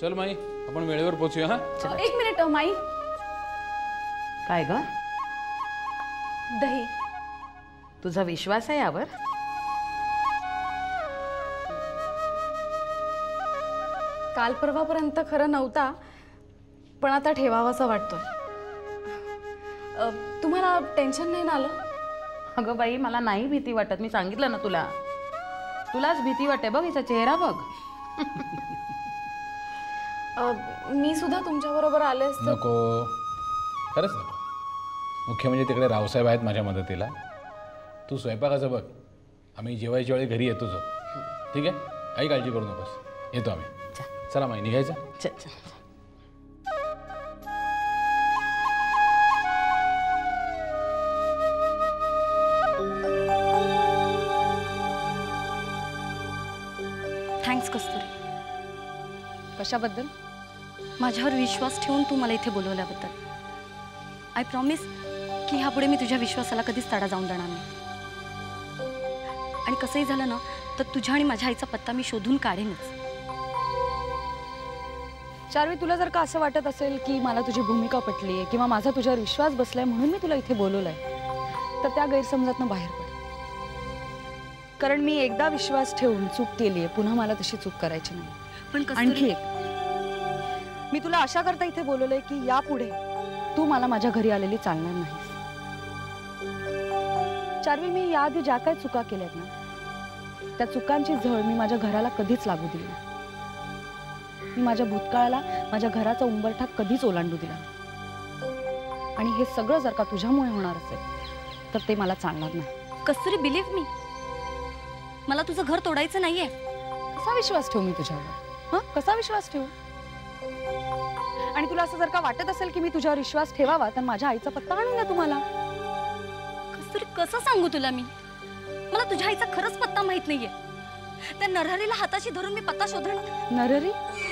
चल माई, आपण वेळेवर पोहोचूया. हा, एक मिनिट माई. काय ग? दही. तुझा विश्वास आहे यावर? काल परवापर्यंत खरं नव्हता, पण आता ठेवावासा वाटतोय. तुम्हाला टेन्शन नाही ना आलं? अगं बाई, मला नाही भीती वाटत. मी सांगितलं ना तुला. तुलाच भीती वाटते बघ, हिचा चेहरा बघ. मी सुद्धा तुमच्या बरोबर आले असते. नको, खरंच नको. मुख्य म्हणजे तिकडे रावसाहेब आहेत माझ्या मदतीला. तू स्वयंपाकाचं बघ, आम्ही जेवायच्या वेळी घरी येतोच. ठीक आहे, काही काळजी करू नकोस. येतो आम्ही. चला माई, निघायचं. चल चल. थँक्स कस्तुरी. कशाबद्दल? माझ्यावर विश्वास ठेवून तू मला इथे बोलवल्याबद्दल. आय प्रॉमिस की ह्यापुढे मी तुझ्या विश्वासाला कधीच तडा जाऊन देणार नाही. आणि कसंही झालं ना तर तुझ्या आणि माझ्या आईचा पत्ता मी शोधून काढेनच. चार्वी, तुला जर का असं वाटत असेल की मला तुझी भूमिका पटली आहे किंवा माझा तुझ्यावर विश्वास बसलाय म्हणून मी तुला इथे बोलवलंय, तर त्या गैरसमजातनं बाहेर पड. कारण मी एकदा विश्वास ठेवून चूक केली आहे, पुन्हा मला तशी चूक करायची नाही. पण आणखी एक, मी तुला अशा करता इथे बोलवलंय की यापुढे तू मला माझ्या घरी आलेली चालणार नाहीस. चार्वी, मी याआधी ज्या काही चुका केल्यात ना, त्या चुकांची झळ मी माझ्या घराला कधीच लागू दिली नाही. मी माझ्या भूतकाळाला, माझ्या घराचा उंबरठा कधीच ओलांडू दिला नाही. आणि हे सगळं जर का तुझ्यामुळे होणार असेल तर ते मला चालणार नाही. कस्तुरी, बिलीव्ह मी, मला तुझं घर तोडायचं नाहीये. कसा विश्वास ठेवू मी तुझ्यावर? हा, कसा विश्वास ठेवू? आणि तुला असं जर का वाटत असेल की मी तुझ्यावर विश्वास ठेवावा, तर माझ्या आईचा पत्ता आणून द्या तुम्हाला. कस्तुरी, कसं सांगू तुला मी? मला तुझ्या आईचा खरंच पत्ता माहित नाहीये. त्या नरहरीला हाताशी धरून मी पत्ता शोधणार. नरहरी?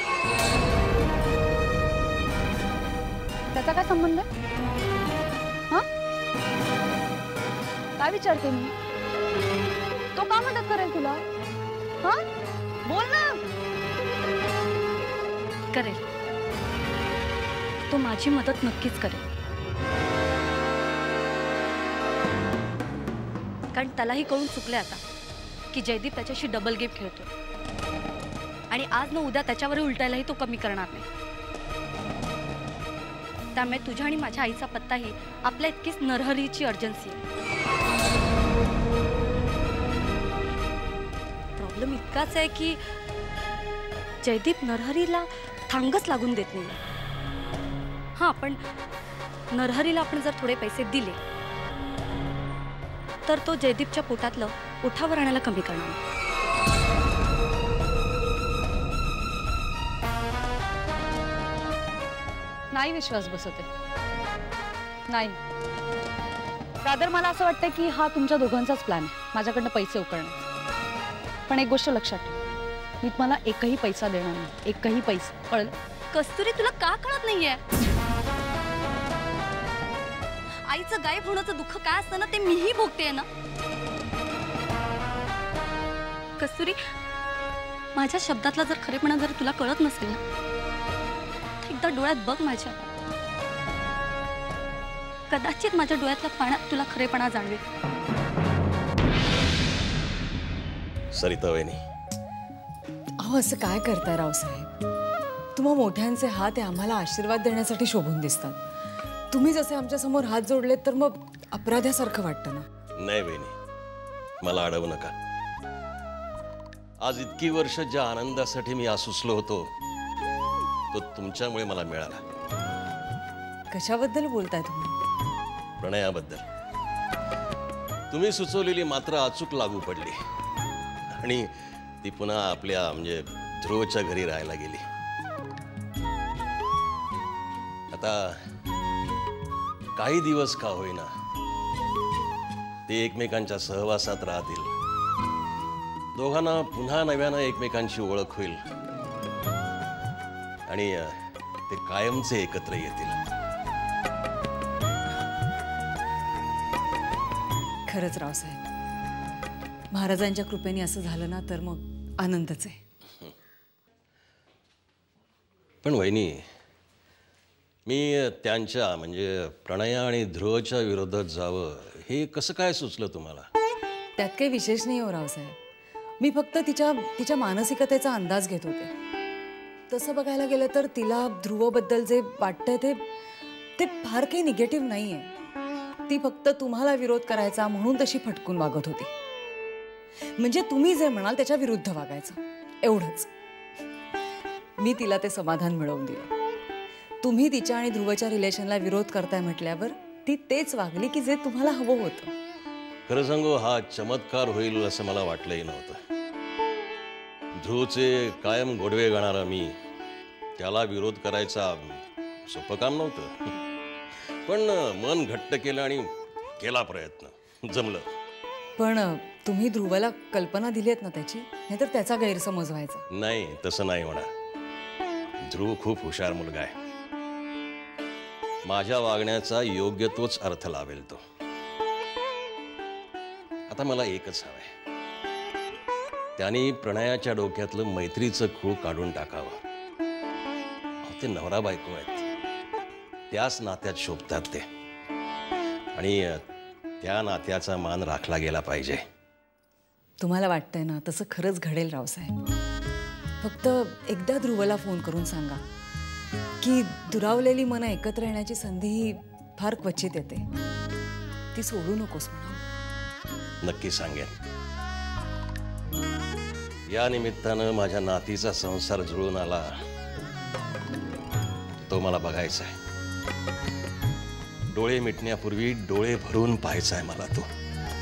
त्याचा काय संबंध आहे? हा, काय विचारते मी? तो का मदत करेल तुला? हा, बोल ना. करेल, तो माझी मदत नक्कीच करेल. कारण त्यालाही कळून चुकले आता की जयदीप त्याच्याशी डबल गेम खेळतो. आणि आज न उद्या त्याच्यावर उलटायलाही तो कमी करणार नाही. त्यामुळे तुझ्या आणि माझ्या आईचा पत्ताही आपल्या इतकीच नरहरीची अर्जन्सी आहे. प्रॉब्लेम इतकाच आहे की जयदीप नरहरीला थांगच लागून देत नाही. हां, पण नरहरीला आपण जर थोडे पैसे दिले तर तो जयदीपच्या पोटातलं उठावर आणायला कमी करणार. नाही विश्वास बसते. नाही, रादर मला असं वाटतं की हा तुमच्या दोघांचाच प्लॅन आहे, माझ्याकडनं पैसे उकळणे. पण एक गोष्ट लक्षात ठेव, मी तुम्हाला एकही पैसा देणार नाही. एकही पैसा, कळलं? कस्तुरी, तुला का कळत नाहीये? आईचं गायब होण्याचं दुःख काय असतं ना, ते मीही भोगतेय ना. कस्तुरी, माझ्या शब्दातला जर खरेपणा जर तुला कळत नसेल ना, तर एकदा डोळ्यात बघ माझ्या. कदाचित माझ्या डोळ्यातल्या पाण्यात तुला खरेपणा जाणवेल. सरिता वहिनी, अहो असं काय करताय रावसाहेब? तुम्हा मोठ्यांचे हात हे आम्हाला आशीर्वाद देण्यासाठी शोभून दिसतात. तुम्ही जसे आमच्या समोर हात जोडलेत तर मग अपराध्यासारखं वाटतं ना. नाही वहिनी, मला अडवू नका. आज इतकी वर्ष ज्या आनंदासाठी मी आसुसलो होतो तो तुमच्यामुळे मला मिळाला. कशाबद्दल बोलताय तुम्ही? प्रणयाबद्दल. तुम्ही सुचवलेली मात्र अचूक लागू पडली आणि ती पुन्हा आपल्या म्हणजे ध्रुवच्या घरी राहायला गेली. आता काही दिवस का होईना ते एकमेकांच्या सहवासात राहतील. दोघांना पुन्हा नव्यानं एकमेकांची ओळख होईल आणि ते कायमचे एकत्र येतील. खरंच रावसाहेब, महाराजांच्या कृपेने असं झालं ना तर मग आनंदच आहे. पण वहिनी, मी त्यांच्या म्हणजे प्रणया आणि ध्रुवच्या विरोधात जावं हे कसं काय सुचलं तुम्हाला? त्यात काही विशेष नाही हो रावसाहेब. मी फक्त तिच्या मानसिकतेचा अंदाज घेत होते. तसं बघायला गेलं तर तिला ध्रुवबद्दल जे वाटतंय ते फार काही निगेटिव्ह नाही आहे. ती फक्त तुम्हाला विरोध करायचा म्हणून तशी फटकून वागत होती. म्हणजे तुम्ही जे म्हणाल त्याच्या विरुद्ध वागायचं, एवढंच. मी तिला ते समाधान मिळवून दिलं. तुम्ही तिच्या आणि ध्रुवच्या रिलेशनला विरोध करताय म्हटल्यावर ती तेच वागली की जे तुम्हाला हवं होतं. खरं सांगू, हा चमत्कार होईल असं मला वाटलंही नव्हतं. ध्रुवचे कायम गोडवे गाणारा मी, त्याला विरोध करायचा सोपं काम नव्हतं. पण मन घट्ट केलं आणि केला प्रयत्न, जमलं. पण तुम्ही ध्रुवला कल्पना दिलीत ना त्याची, नाहीतर त्याचा गैरसमज व्हायचा. नाही, तसं नाही होणार. ध्रुव खूप हुशार मुलगा आहे. माझ्या वागण्याचा योग्य तोच अर्थ लावेल तो. आता मला एकच हवंय, त्याने प्रणयाच्या डोक्यातलं मैत्रीचं खूळ काढून टाकावं. ते नवरा बायको आहेत, त्याच नात्यात शोभतात ते, आणि त्या नात्याचा मान राखला गेला पाहिजे. तुम्हाला वाटतंय ना तसं खरंच घडेल रावसाहेब. फक्त एकदा ध्रुवला फोन करून सांगा की दुरावलेली मनं एकत्र येण्याची संधी ही फार क्वचित येते, ती सोडू नकोस म्हणा. नक्की सांगेन. या निमित्तानं माझ्या नातीचा संसार जुळून आला, तो मला बघायचा आहे. डोळे मिटण्यापूर्वी डोळे भरून पाहायचा आहे मला तो.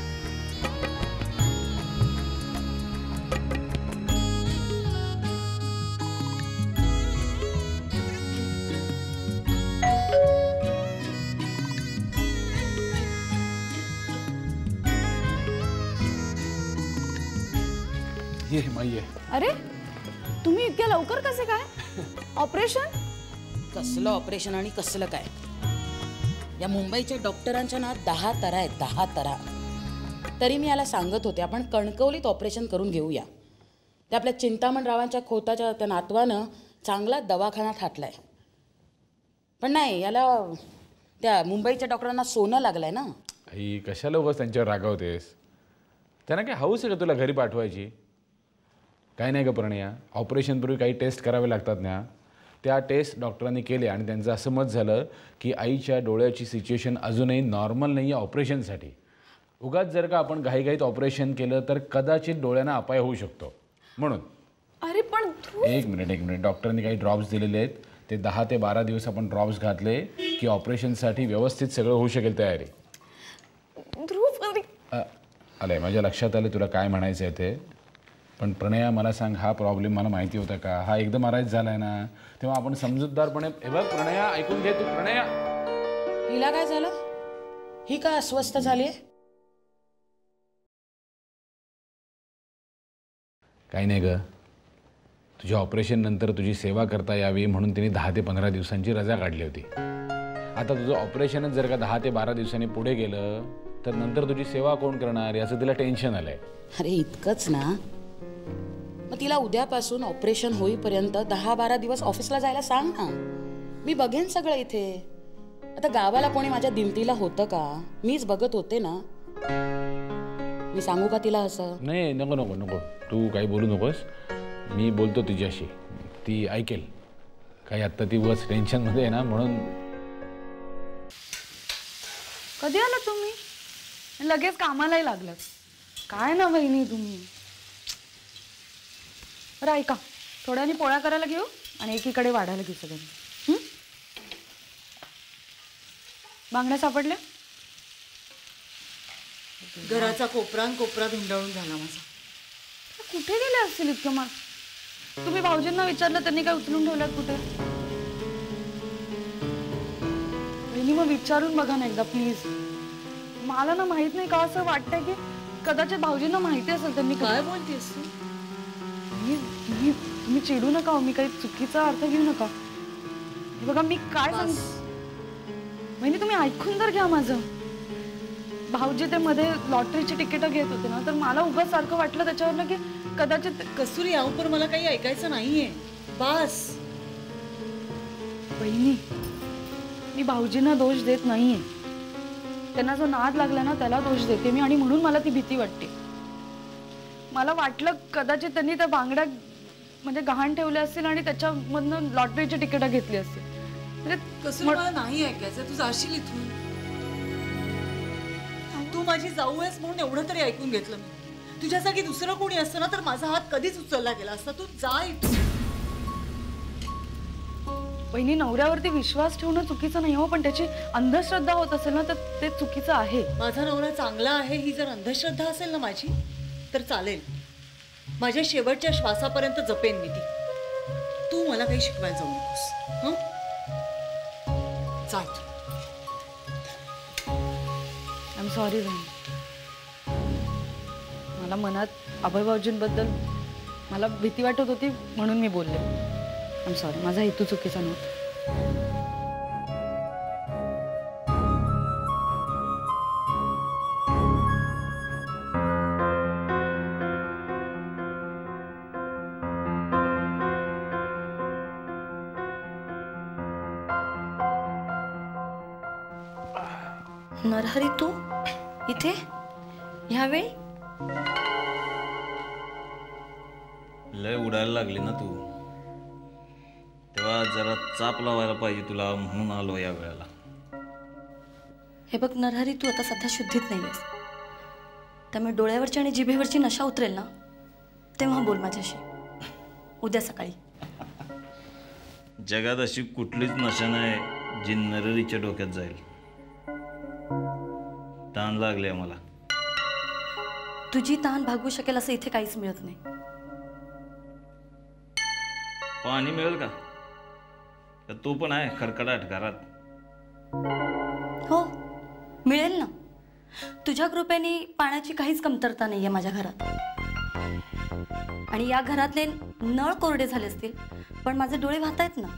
ये माई ये. अरे तुम्ही इतक्या लवकर कसे काय? ऑपरेशन? कसलं ऑपरेशन आणि कसलं काय? या मुंबईच्या डॉक्टरांच्या ना 10 तरा आहेत, 10 तरा. तरी मी याला सांगत होते आपण कणकवलीत ऑपरेशन करून घेऊया. ते आपल्या चिंतामणरावांच्या खोताच्या त्या नातवानं चांगला दवाखाना ठाटलाय. पण नाही, याला त्या मुंबईच्या डॉक्टरांना सोनं लागलंय ना. आई, कशाला उगाच त्यांच्यावर रागावतेस? त्यांना काय हौस आहे का तुला घरी पाठवायची? काय नाही का प्रणया, ऑपरेशनपूर्वी काही टेस्ट करावे लागतात ना, त्या टेस्ट डॉक्टरांनी केले आणि त्यांचं असं मत झालं की आईच्या डोळ्याची सिच्युएशन अजूनही नॉर्मल नाही आहे ऑपरेशनसाठी. उगाच जर का आपण घाईघाईत ऑपरेशन केलं तर कदाचित डोळ्यांना अपाय होऊ शकतो म्हणून. अरे पण एक मिनिट, डॉक्टरांनी काही ड्रॉप्स दिलेले आहेत, ते 10 ते 12 दिवस आपण ड्रॉप्स घातले की ऑपरेशनसाठी व्यवस्थित सगळं होऊ शकेल तयारी. आलंय, माझ्या लक्षात आलं तुला काय म्हणायचं आहे ते. पण प्रणया, मला सांग, हा प्रॉब्लेम मला माहिती होता का? हा एकदम आराज झालाय ना, तेव्हा आपण समजूतदारपणे. हे बघ प्रणया, ऐकून घे तू. प्रणया, हिला काय झालं? ही का अस्वस्थ झाली आहे? काही नाही ग, तुझ्या ऑपरेशन नंतर तुझी सेवा करता यावी म्हणून तिने 10 ते 15 दिवसांची रजा काढली होती. आता तुझं ऑपरेशनच जर का 10 ते 12 दिवसांनी पुढे गेलं तर नंतर तुझी सेवा कोण करणार याचं तिला टेन्शन आलंय. अरे इतकंच ना, मग तिला उद्यापासून ऑपरेशन होईपर्यंत 10-12 दिवस ऑफिसला जायला सांग ना. मी बघेन सगळं इथे. आता गावाला कोणी माझ्या दिमतीला होतं का? मीच बघत होते ना. मी सांगू का तिला असं? नाही, नको नको नको, तू काही बोलू नकोस. मी बोलतो तुझ्याशी, ती ऐकेल. काही आत्ता ती उगाच टेन्शनमध्ये आहे ना म्हणून. कधी आला तुम्ही? लगेच कामालाही लागलं. काय ना वहिनी तुम्ही. बरं ऐका, थोड्याने पोळ्या करायला घेऊ आणि एकीकडे वाढायला घेऊ सगळ्यांनी. बांगड्या सापडल्या? घराचा कोपरा धुंडाळून झाला माझा. कुठे गेले असतील इतकं? मग तुम्ही भाऊजींना विचारलं, त्यांनी काय उचलून ठेवल्यात कुठे? वहिनी मग विचारून बघा ना एकदा प्लीज. मला ना माहित नाही का, असं वाटतंय की कदाचित भाऊजींना माहिती असेल. त्यांनी काय बोलतेस तू? तुम्ही चिडू नका, मी काही चुकीचा अर्थ घेऊ नका. बघा मी काय सांग, म्हणजे तुम्ही ऐकून तर घ्या माझं. भाऊजी ते मध्ये लॉटरीची तिकीटं घेत होते ना, तर मला उगाच सारखं वाटलं त्याच्यावरनं की कदाचित. कस्तुरी, याहून पण मला काही ऐकायचं नाहीये. बस. बहिणी, मी भाऊजींना दोष देत नाहीये. त्यांना जो नाद लागला ना त्याला दोष देते मी, आणि म्हणून मला ती भीती वाटते. मला वाटलं कदाचित त्यांनी त्या बांगड्या म्हणजे गहाण ठेवल्या असतील आणि त्याच्यामधनं लॉटरीची तिकीट घेतली असतील. कसं मला नाही ऐकायचं, तू जाशील इथून. तू माझी जाऊ आहेस म्हणून एवढं तरी ऐकून घेतलं मी. तुझ्या जागी दुसरं कोणी असतं ना तर माझा हात कधीच उचलला गेला असता. तू जा इथून. बहिणी, नवऱ्यावरती विश्वास ठेवणं चुकीचं नाही हो, पण त्याची अंधश्रद्धा होत असेल ना तर ते चुकीचं आहे. माझा नवरा चांगला आहे ही जर अंधश्रद्धा असेल ना माझी तर चालेल. माझ्या शेवटच्या श्वासापर्यंत जपेन मी ती. तू मला काही शिकवायला जाऊ नकोस. हं? चाल. आय एम सॉरी बहिणी. मला मनात अभय भाऊजींबद्दल मला भीती वाटत होती म्हणून मी बोलले. I am sorry. माझा हेतू चुकीचा नव्हता. नरहरी, तू इथे ह्यावेळी? लय उडायला लागली ना तू, तेव्हा जरा चाप लावायला पाहिजे तुला म्हणून आलो या वेळेला. हे बघ नरहरी, तू आता सध्या शुद्धीत नाही आहेस, त्यामुळे डोळ्यावरची आणि जिभेवरची नशा उतरेल ना तेव्हा बोल माझ्याशी. उद्या सकाळी. जगात अशी कुठलीच नशा नाही जी नरहरीच्या डोक्यात जाईल. ताण लागले मला. तुझी ताण भागवू शकेल असं इथे काहीच मिळत नाही. पाणी मिळेल का? तो पण आहे खरकडाट घरात. हो मिळेल ना. तुझ्या कृपेने पाण्याची काहीच कमतरता नाही आहे माझ्या घरात. आणि या घरातले नळ कोरडे झाले असतील पण माझे डोळे वाहतायत ना.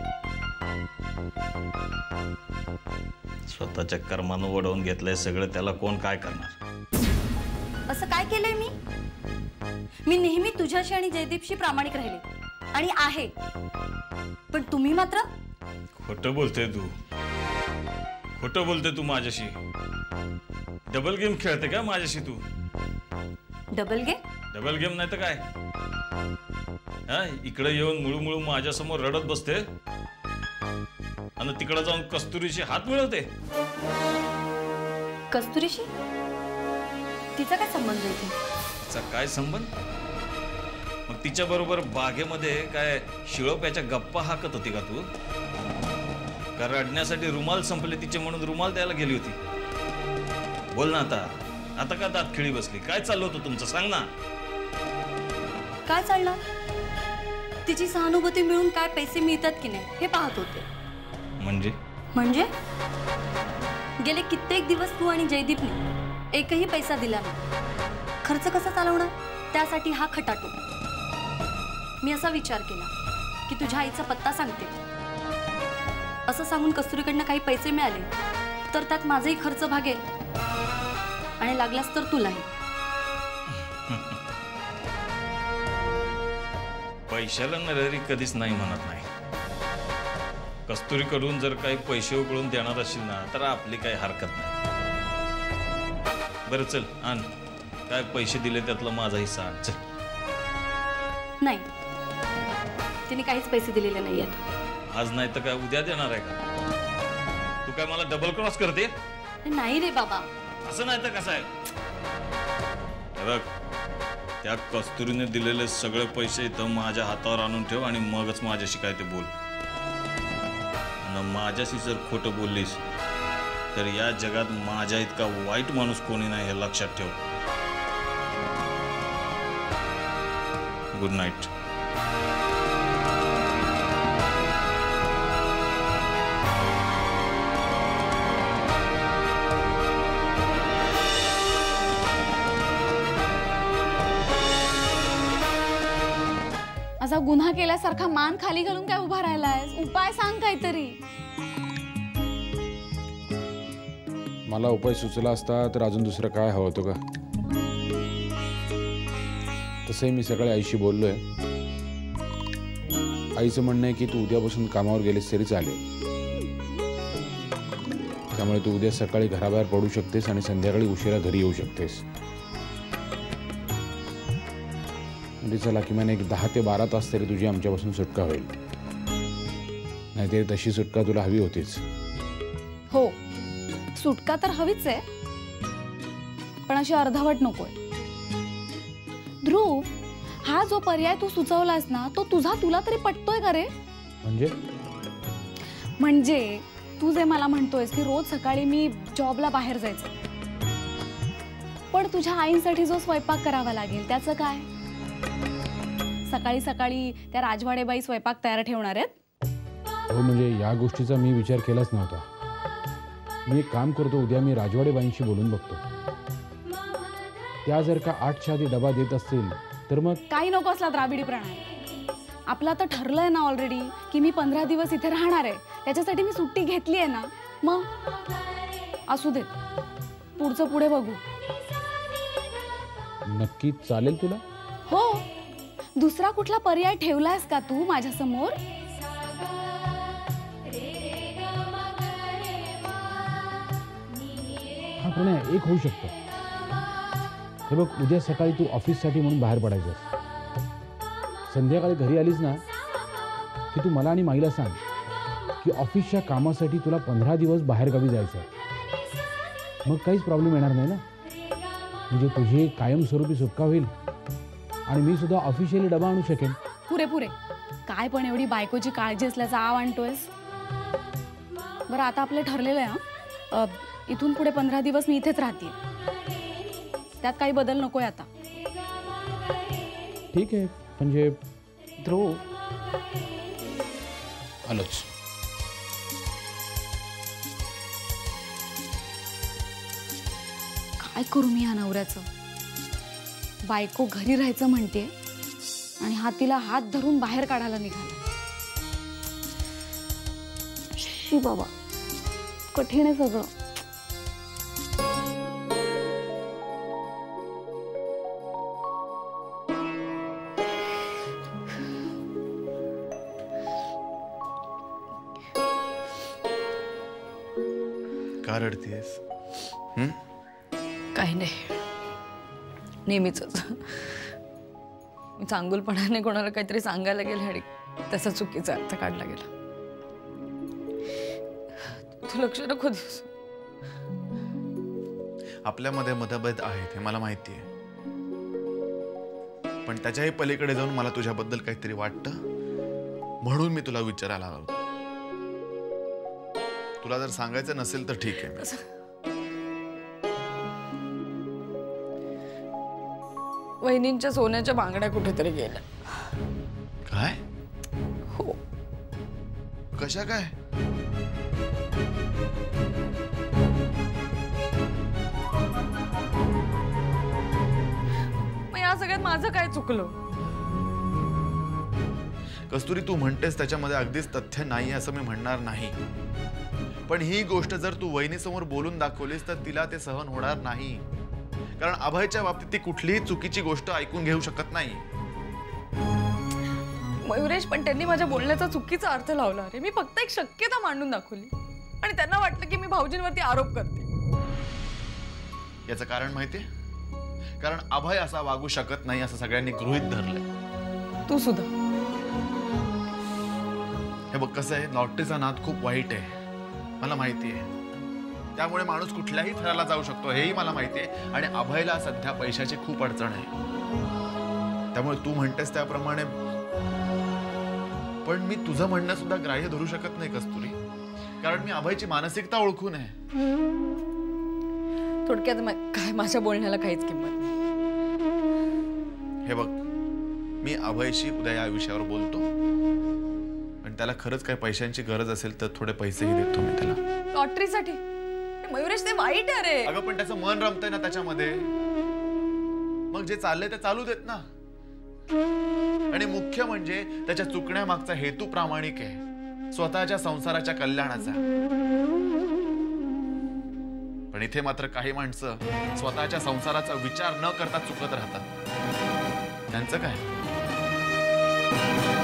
स्वतःच्या कर्मानं वडवून घेतलंय सगळं, त्याला कोण काय करणार? असं काय केलंय मी? मी नेहमी तुझ्याशी आणि जयदीपशी प्रामाणिक राहिले आणि आहे. पण तुम्ही मात्र खोटं बोलते तू. खोटं बोलते तू माझ्याशी. डबल गेम खेळते का माझ्याशी तू? Double game? डबल गेम नाही तर काय? हा, इकडे येऊन मुळू माझ्यासमोर रडत बसते आणि तिकडे जाऊन कस्तुरीशी हात मिळवते. कस्तुरीशी तिचा काय संबंध आहे इथे? तिचा काय संबंध? मग तिच्या बरोबर बागेमध्ये काय शिळोप्याच्या गप्पा हाकत होती का तू? का रडण्यासाठी रुमाल संपले तिचे म्हणून रुमाल द्यायला गेली होती? बोल ना आता. आता का दात खिळी बसली? काय चाललं होतं तुमचं? सांग ना. काय चालणार? तिची सहानुभूती मिळून काय पैसे मिळतात की नाही हे पाहत होते. म्हणजे गेले कित्येक दिवस तू आणि जयदीपने एकही पैसा दिला नाही. खर्च कसा चालवणार त्यासाठी हा खटाटो. मी असा विचार केला की तुझ्या आईचा पत्ता सांगते. असं सांगून कस्तुरीकडनं काही पैसे मिळाले तर त्यात माझाही खर्च भागेल आणि लागलास तर तुलाही. पैशाला नरहरी कधीच नाही म्हणत नाही. कस्तुरीकडून जर काही पैसे उकळून देणार असेल ना तर आपली काही हरकत नाही. बरं चल आण. काय पैसे दिले त्यातला माझा हिस्सा आण. चल. नाही, तिने काहीच पैसे दिलेले नाही आहेत. आज नाही तर काय उद्या देणार आहे का? तू काय मला डबल क्रॉस करते? नाही रे बाबा. असं नाही तर कसं आहे? बघ, त्या कस्तुरीने दिलेले सगळे पैसे इथं माझ्या हातावर आणून ठेव आणि मगच माझ्याशी काय ते बोल. आणि माझ्याशी जर खोटं बोललीस तर या जगात माझ्या इतका वाईट माणूस कोणी नाही हे लक्षात ठेव. Good night. असा गुन्हा केल्यासारखा मान खाली घालून काय उभा राहिलायस? उपाय सांग काहीतरी. मला उपाय सुचला असता तर अजून दुसरं काय हवं होतं का? तसंही मी सकाळी आईशी बोललोय. आईचं म्हणणं आहे की तू उद्यापासून कामावर गेलीस तरी चालेल. त्यामुळे तू उद्या सकाळी घराबाहेर पडू शकतेस आणि संध्याकाळी उशिरा घरी येऊ शकतेस. म्हणजे चला किमान एक 10 ते 12 तास तरी तुझी आमच्यापासून सुटका होईल. नाहीतरी तशी सुटका तुला हवी होतीच. हो, सुटका तर हवीच आहे, पण अशी अर्धवट नकोय. ध्रुव, हा जो पर्याय तू सुचवलास ना, तो तुला तरी पटतोय का रे? म्हणजे तू जे मला म्हणतोयस की रोज सकाळी मी जॉबला बाहेर जायचं, पण तुझ्या आईंसाठी जो स्वयंपाक करावा लागेल त्याचं काय? सकाळी सकाळी त्या राजवाडेबाई स्वयंपाक तयार ठेवणार आहेत? हो, म्हणजे या गोष्टीचा मी विचार केलाच नव्हता. मी एक काम करतो, उद्या मी राजवाडेबाईंशी बोलून बघतो. त्या जर का 8च्या आधी डबा देत असतील तर मग काही नको असला द्राविडी प्रणय. आपलं तर ठरलंय ना ऑलरेडी की मी 15 दिवस इथे राहणार आहे. त्याच्यासाठी मी सुट्टी घेतली आहे ना. मग असू देत, पुढचं पुढे बघू. नक्की चालेल तुला? हो, दुसरा कुठला पर्याय ठेवलायस का तू माझ्या समोर? हा प्रणय, एक होऊ शकतं. हे बघ, उद्या सकाळी तू ऑफिससाठी म्हणून बाहेर पडायचं. संध्याकाळी घरी आलीस ना की तू मला आणि माईला सांग की ऑफिसच्या कामासाठी तुला 15 दिवस बाहेरगावी जायचं आहे. मग काहीच प्रॉब्लेम येणार नाही ना. म्हणजे तुझी कायमस्वरूपी सुटका होईल आणि मी सुद्धा ऑफिशियली डबा आणू शकेन. पुरे काय पण एवढी बायकोची काळजी असल्याचा आव आणतोयस? बरं, आता आपलं ठरलेलं आहे ना, इथून पुढे 15 दिवस मी इथेच राहते. त्यात काही बदल नकोय आता. ठीक आहे. म्हणजे ध्रुव, आलोच. काय करू मी या नवऱ्याचं? बायको घरी राहायचं म्हणते आणि हा तिला हात धरून बाहेर काढायला निघाला. शी बाबा, कठीण आहे सगळं. का रडतीयस? काही नाही, नेहमीच. मी चांगुलपणाने कोणाला काहीतरी सांगायला गेले आणि त्याचा चुकीचा अर्थ काढला गेला. तू लक्ष नको देऊस. आपल्यामध्ये मतभेद आहेत हे मला माहिती आहे, पण त्याच्याही पलीकडे जाऊन मला तुझ्याबद्दल काहीतरी वाटतं, म्हणून मी तुला विचारायला आलो. तुला जर सांगायचं नसेल तर ठीक आहे. वहिनींच्या सोन्याच्या बांगड्या कुठेतरी गेल्या. काय? हो. कशा काय? मग या सगळ्यात माझं काय चुकलं? कस्तुरी, तू म्हणतेस त्याच्यामध्ये अगदीच तथ्य नाही असं मी म्हणणार नाही, पण ही गोष्ट जर तू वहिनीसमोर बोलून दाखवलीस तर तिला ते सहन होणार नाही. कारण अभयच्या बाबतीत ती कुठलीही चुकीची गोष्ट ऐकून घेऊ शकत नाही. मयुरेश, पण त्यांनी माझ्या बोलण्याचा चुकीचा अर्थ लावला. अरे, मी फक्त एक शक्यता मांडून दाखवली आणि त्यांना वाटलं की मी भाऊजींवरती आरोप करते. याचं कारण माहितीये? कारण अभय असा वागू शकत नाही असं सगळ्यांनी गृहीत धरलंय. तू सुद्धा. हे बघ, कसं आहे, लॉटरीचा नाद खूप वाईट आहे, मला माहिती आहे. त्यामुळे माणूस कुठल्याही थराला जाऊ शकतो हेही मला माहिती आहे. आणि अभयला सध्या पैशाची खूप अडचण आहे. त्यामुळे तू म्हणतेस त्याप्रमाणे, पण मी तुझं म्हणणं सुद्धा ग्राह्य धरू शकत नाही कस्तुरी, कारण मी अभयची मानसिकता ओळखून आहे. थोडक्यात काय, माझ्या बोलण्याला काहीच किंमत नाही. हे बघ, मी अभयशी उद्या या विषयावर बोलतो, आणि त्याला खरंच काही पैशांची गरज असेल तर थोडे पैसेही देतो मी त्याला. लॉटरीसाठी? मयुरेश, ते वाईट आहे रे. अगं, पण त्याचं मन रमतंय ना त्याच्यामध्ये. मग जे चाललंय ते चालू देत ना. आणि मुख्य म्हणजे त्याच्या चुकण्यामागचा हेतू प्रामाणिक आहे, स्वतःच्या संसाराच्या कल्याणाचा. पण इथे मात्र काही माणसं स्वतःच्या संसाराचा विचार न करता चुकत राहतात. त्यांचं काय?